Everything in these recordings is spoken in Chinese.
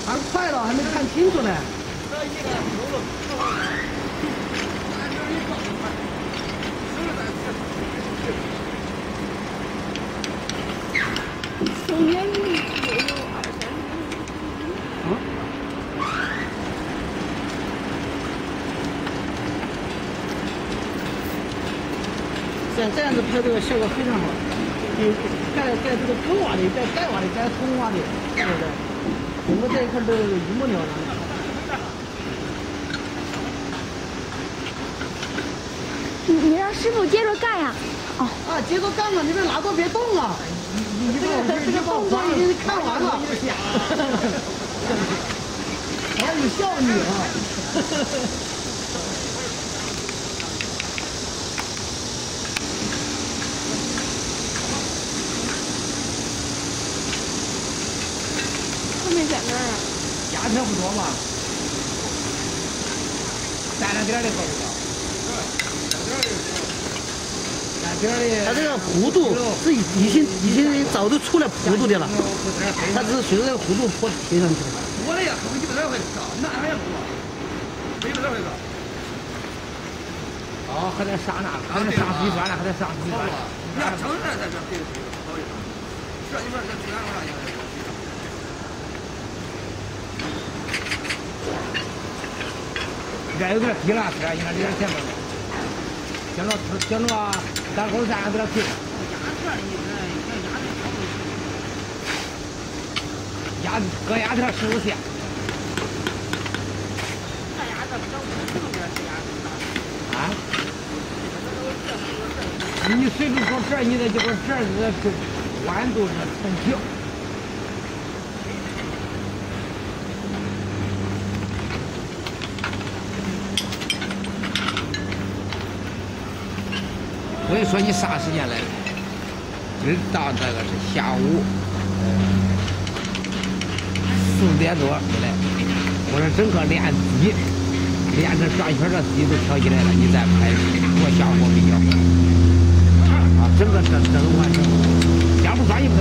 还快了，还没看清楚呢。 手年也有2、3。 像这样子拍这个效果非常好。盖这个坑瓦的，盖瓦的，盖通瓦的，对不对？整个这一块都一目了然。 你让师傅接着干呀！哦。 啊，接着干嘛？你们拿着别动啊！这个动作已经看完了。好有效率啊！ 后面在哪儿啊？ 价钱不多嘛，3两点的好不好？ 它这个弧度是已经早就出来弧度的了，它只是随着这个弧度坡贴上去的。 我的呀，100来块钱，那还也不多，100来块钱。哦，还得上那个，还得上地砖了，还得上地砖。你要整这才这给好一点，这你说这2块钱。这有点低了，这应该有点前面了。讲着大沟山给它推。搁压条15线。啊？你随着说这，你得就说这弯度是成平。所以说你啥时间来的？今儿到这个是下午4点多回来。我说整个练底，练这转圈这底都调起来了，你再拍多效果比较好。啊，整个这都完成，要不转一不得。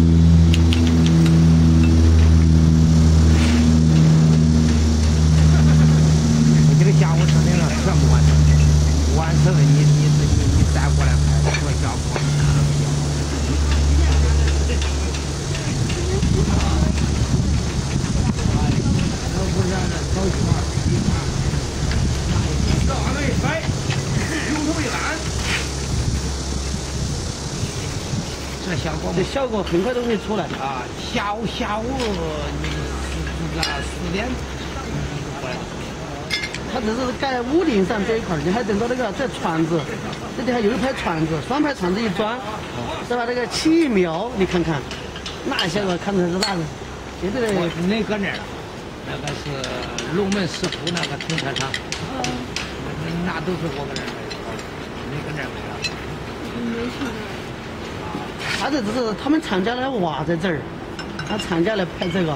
我今天下午整定了全部完成，完成了你再过来拍多效果。 这效果很快都会出来啊！下午你这个4点过来。 它只是盖屋顶上这一块，你还等到那个这船子，这里还有一排船子，双排船子一装，再把这个漆一描，你看看，那效果看着是那个，绝对的。 那搁那儿了，那个是龙门石窟那个停车场，那都是我搁那儿买的，没搁那儿买的。 没去。 他这只是他们厂家的瓦在这儿，他厂家来拍这个。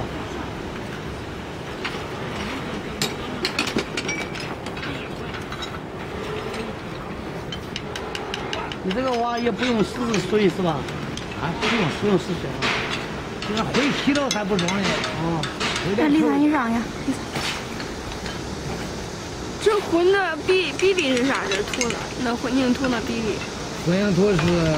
你这个瓦也不用试水是吧？ 啊，不用试水啊。这个灰漆了还不装呢。哦。 那李凡，你让呀。这混的比例是啥？这土的，那混凝土那比例。 混凝土是。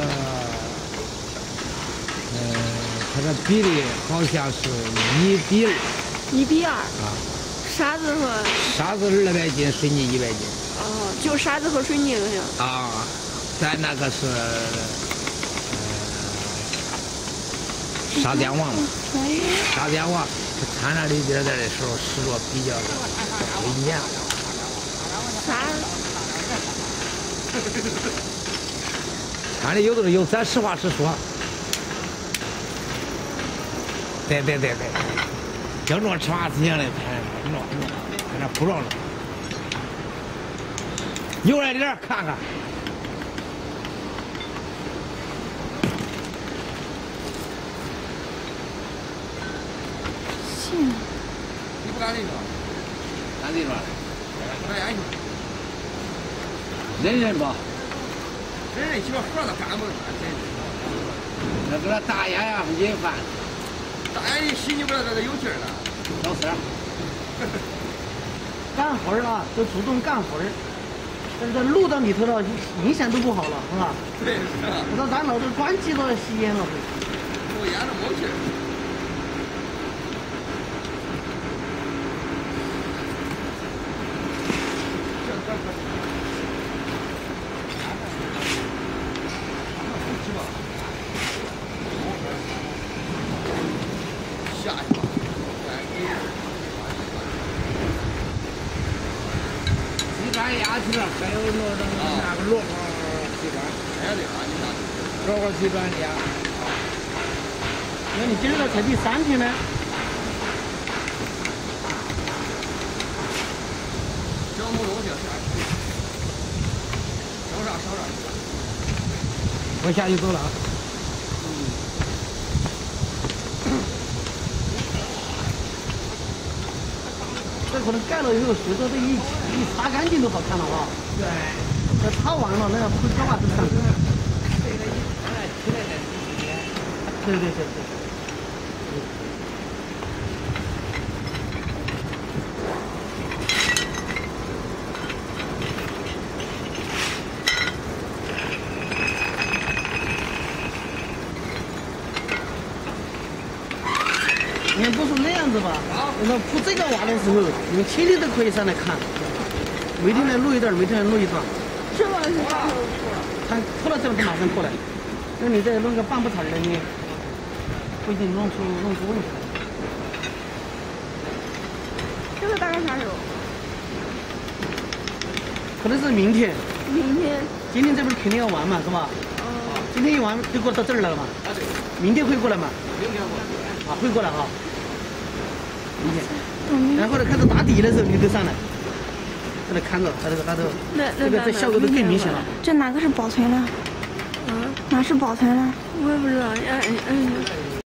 它的比例好像是1比2。 1比2。 啊。 沙子和。 沙子200斤，水泥100斤。 哦，就沙子和水泥就行。 啊，咱那个是沙甸王嘛，沙甸王掺了一点点的时候，湿度比较微黏。 啥？ 看的有的是有，咱实话实说。对，就这吃饭时间的拍，在那铺上了，扭来点看看。 行。 你不干这个？干这个？干下去。忍吧。忍起码活的干不了，那给他大烟呀，引饭。大烟一吸，你不知道这有劲儿了。 小事儿。 干活儿啊，都注重干活儿，但是录到里头了，影响都不好了，是吧？ 对，是啊。 我说咱老是关机了，吸烟了， 抽烟了没劲儿。下去吧。 鸡爪鸭翅，还有那个萝卜鸡爪。 哎对啊，你看。 萝卜鸡爪鸭。 那你今儿个才第3天呢？ 这没东西，烧啥。 我下去走了。 这可能盖了以后，随着这一擦干净都好看了哈。 对。 这擦完了，那个灰膏啊都上去了。对。你看不是那样子吧？那铺这个瓦的时候，你们天天都可以上来看，每天来录一段，每天来录一段。 这个是啥？ 他铺了这个就马上过来。那你再弄个半不产的呢，不一定弄出问题来。 这个大概啥时候？ 可能是明天。 明天。 今天这不是肯定要完嘛，是吧？ 哦。 今天一完就过到这儿来了嘛。 啊对。 明天会过来嘛？ 明天过来。 啊，会过来哈。明天。然后呢，开始打底的时候，你就上来，在那看着，在这个里头，这效果都更明显了。 这哪个是保存了？哪是保存了？ 我也不知道，